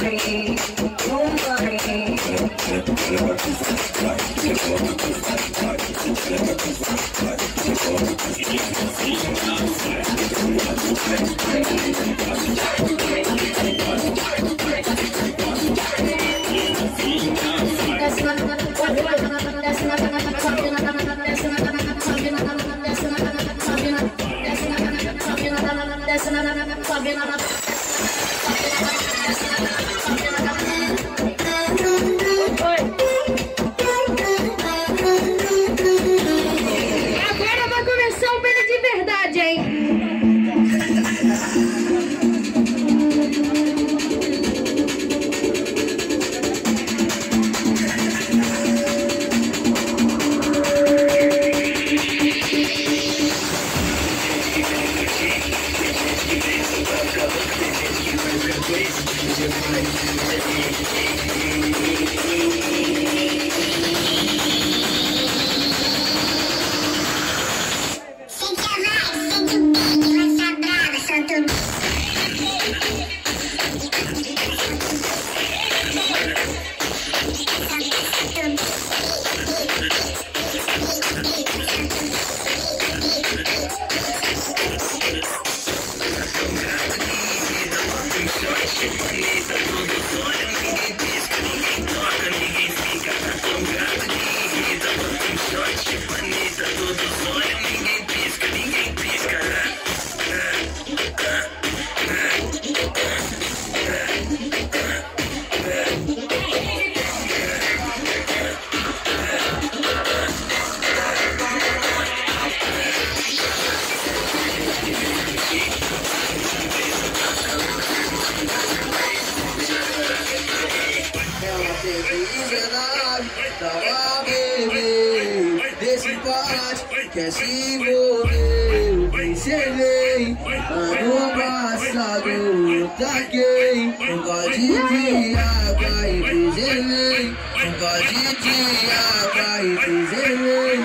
Agora vai começar o baile de verdade, hein? Tava bebendo desse pátio, quer se envolver. Observei, ano passado eu taquei um gote de água e preservei. Um gote de água e preservei.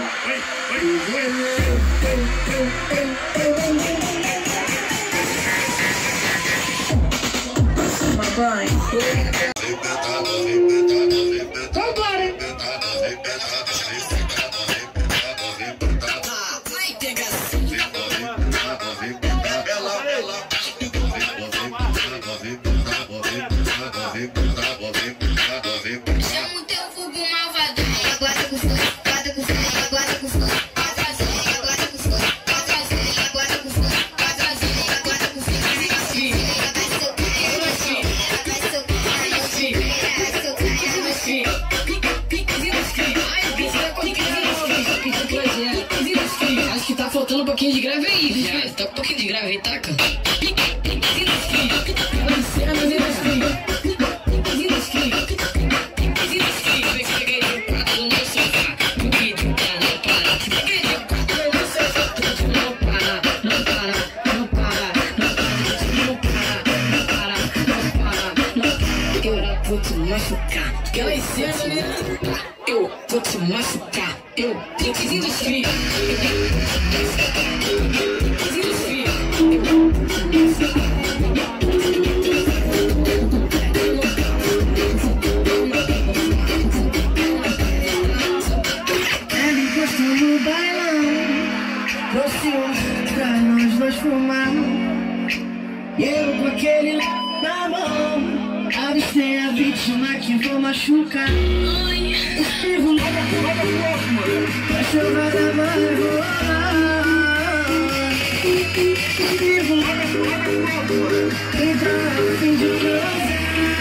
Toma banho. Chama o teu fogo malvado. Agora com fogo, agora com fogo, agora com fogo. Agora com fogo, agora com fogo, agora com fogo. Acho que tá faltando um pouquinho de grave aí, já. Tá um pouquinho de grave aí, taca. Vou te machucar, que ela ensina, né? Eu vou te machucar, eu tenho que desistir. Ela encostou no bailão, trouxe um pra nós dois fumar. E eu com aquele na mão, avistei a vítima que vou machucar. O ferro a chovada vai rolar. O ferro entra a fim de causar.